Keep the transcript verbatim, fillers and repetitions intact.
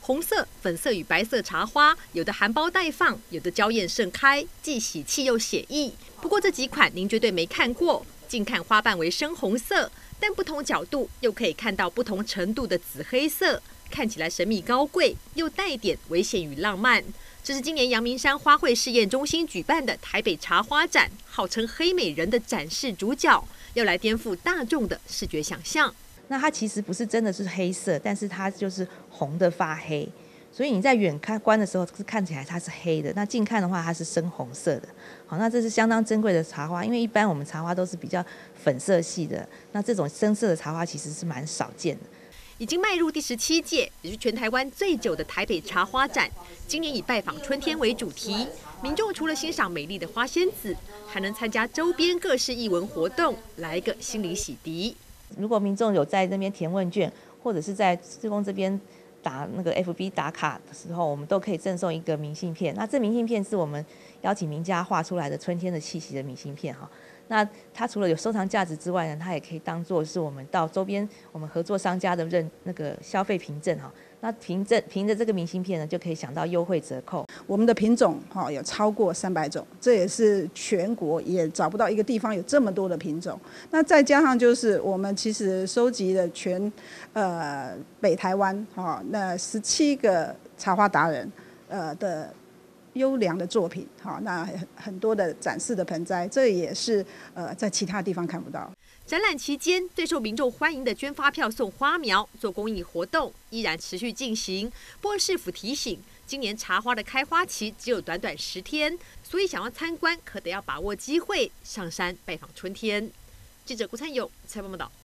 红色、粉色与白色茶花，有的含苞待放，有的娇艳盛开，既喜气又写意。不过这几款您绝对没看过。近看花瓣为深红色，但不同角度又可以看到不同程度的紫黑色，看起来神秘高贵，又带点危险与浪漫。这是今年阳明山花卉试验中心举办的台北茶花展，号称黑美人的展示主角，要来颠覆大众的视觉想象。 那它其实不是真的是黑色，但是它就是红的发黑，所以你在远看观的时候是看起来它是黑的，那近看的话它是深红色的。好，那这是相当珍贵的茶花，因为一般我们茶花都是比较粉色系的，那这种深色的茶花其实是蛮少见的。 已经迈入第十七届，也是全台湾最久的台北茶花展。今年以拜访春天为主题，民众除了欣赏美丽的花仙子，还能参加周边各式艺文活动，来一个心理洗涤。 如果民众有在那边填问卷，或者是在志工这边打那个 F B 打卡的时候，我们都可以赠送一个明信片。那这明信片是我们邀请名家画出来的春天的气息的明信片哈。那它除了有收藏价值之外呢，它也可以当做是我们到周边我们合作商家的认那个消费凭证哈。那凭证凭着这个明信片呢，就可以享到优惠折扣。 我们的品种哈有超过三百种，这也是全国也找不到一个地方有这么多的品种。那再加上就是我们其实收集了全呃北台湾哈那十七个茶花达人呃的优良的作品，好，那很多的展示的盆栽，这也是呃在其他地方看不到。 展览期间，最受民众欢迎的捐发票送花苗做公益活动依然持续进行。不过市府提醒，今年茶花的开花期只有短短十天，所以想要参观，可得要把握机会上山拜访春天。记者顾灿勇采访报道。